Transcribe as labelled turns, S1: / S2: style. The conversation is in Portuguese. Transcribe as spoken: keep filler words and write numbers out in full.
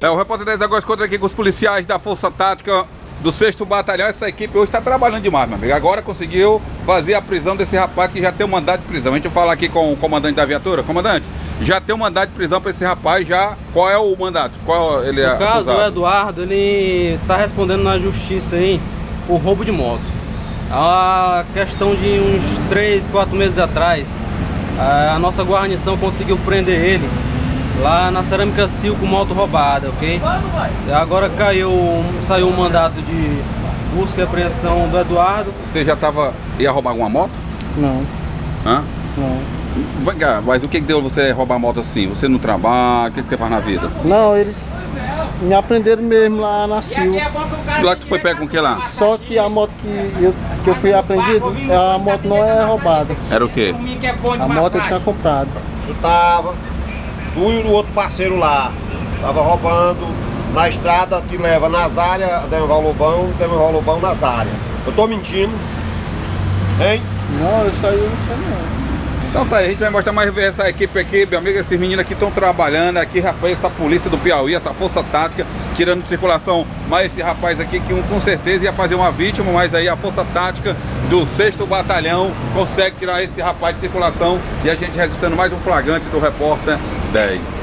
S1: É, o Repórter dez agora encontra aqui com os policiais da Força Tática do sexto Batalhão. Essa equipe hoje está trabalhando demais, meu amigo. Agora conseguiu fazer a prisão desse rapaz que já tem um mandado de prisão. A gente vai falar aqui com o comandante da viatura. Comandante, já tem um mandado de prisão para esse rapaz, já. Qual é o mandato? Qual ele é?
S2: No caso,
S1: acusado?
S2: o Eduardo, ele está respondendo na justiça aí por roubo de moto. A questão de uns três, quatro meses atrás, a nossa guarnição conseguiu prender ele lá na Cerâmica Sil com moto roubada, ok? Agora caiu, saiu um mandato de busca e apreensão do Eduardo.
S1: Você já tava, ia roubar alguma moto?
S3: Não.
S1: Hã?
S3: Não.
S1: Vai cá, mas o que que deu você roubar moto assim? Você não trabalha, o que que você faz na vida?
S3: Não, eles me aprenderam mesmo lá na Sil.
S1: Lá que tu foi pego com o que lá?
S3: Só que a moto que eu, que eu fui apreendido, a moto não é roubada.
S1: Era o quê?
S3: A moto eu tinha comprado.
S4: Eu tava, tu e o outro parceiro lá, tava roubando na estrada que leva Nazária, Demerval Lobão, Demerval Lobão, Nazária. Eu tô mentindo, hein?
S3: Não, isso aí eu não sei não.
S1: Então tá aí, a gente vai mostrar mais essa equipe aqui, meu amigo, esses meninos aqui estão trabalhando aqui, rapaz, essa polícia do Piauí, essa Força Tática, tirando de circulação mais esse rapaz aqui, que um, com certeza ia fazer uma vítima, mas aí a Força Tática do sexto Batalhão consegue tirar esse rapaz de circulação e a gente registrando mais um flagrante do Repórter dez.